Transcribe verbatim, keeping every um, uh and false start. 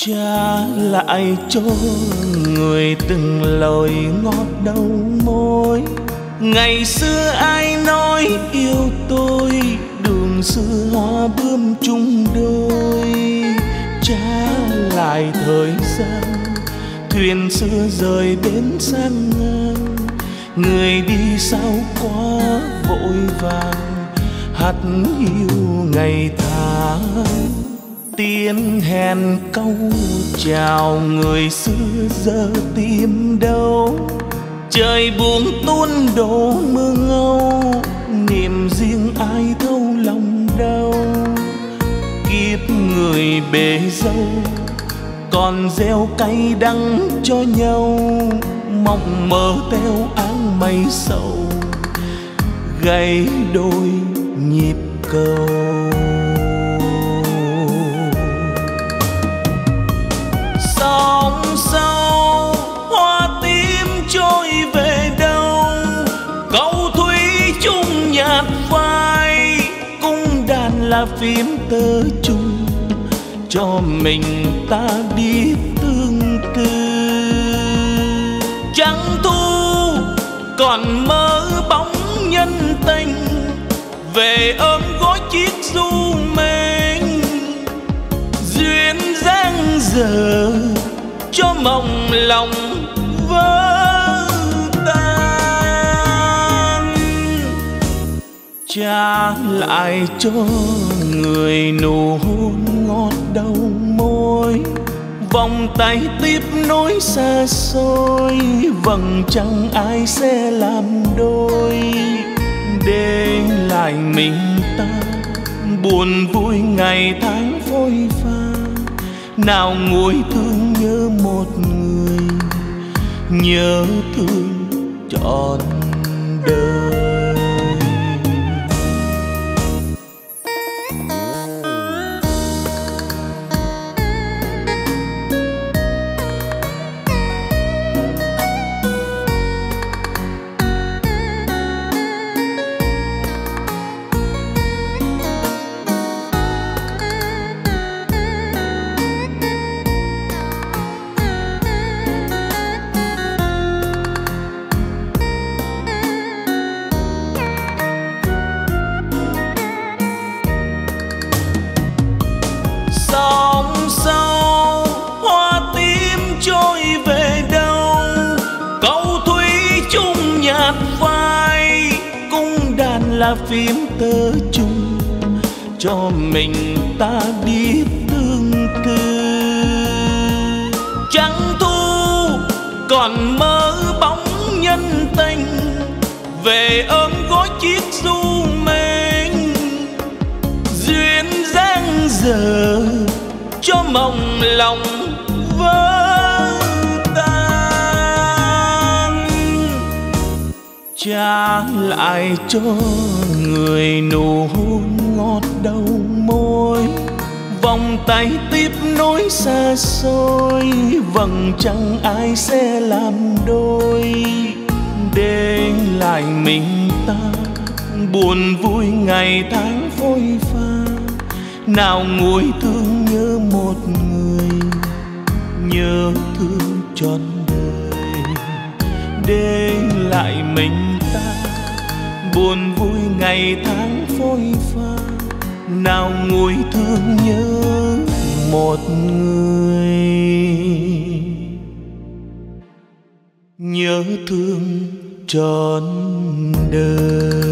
trả lại cho người từng lời ngọt đầu môi. Ngày xưa ai nói yêu tôi, đường xưa hoa bướm chung đôi. Trả lại thời gian, thuyền xưa rời bến sang ngang. Người đi sao quá vội vàng, hắt hiu ngày tháng. Tiếng hẹn câu chào người xưa giờ tìm đâu. Trời buông tuôn đổ mưa ngâu, niềm riêng ai thâu lòng đau. Kiếp người bể dâu, còn gieo cay đắng cho nhau. Mộng mơ theo áng mây sầu, gãy đôi nhịp cầu. Sóng sau hoa tím trôi về đâu, câu thủy chung nhạt phai. Cung đàn là phím tơ chung, cho mình ta biết tương tư. Trăng thu còn mơ bóng nhân tình, về ôm gói chiếc du mình. Duyên dáng giờ cho mộng lòng vỡ tan. Trả lại cho người nụ hôn ngọt đầu môi. Vòng tay tiếp nối xa xôi, vầng trăng ai sẽ làm đôi. Để lại mình ta buồn vui ngày tháng phôi pha. Nào nguôi thương nhớ một người, nhớ thương trọn đời. Sóng sau hoa tím trôi về đâu, câu thủy chung nhạt phai. Cung đàn là phím tơ chung, cho mình ta biết tương tư. Trăng thu còn mơ bóng nhân tình, về ôm gói chiếc du mình. Duyên dáng giờ cho mộng lòng vỡ tan. Trả lại cho người nụ hôn ngọt đầu môi. Vòng tay tiếp nối xa xôi, vầng trăng ai sẽ làm đôi. Để lại mình ta buồn vui ngày tháng phôi pha. Nào nguôi thương nhớ một người, nhớ thương trọn đời. Để lại mình ta buồn vui ngày tháng phôi pha. Nào nguôi thương nhớ một người, nhớ thương trọn đời.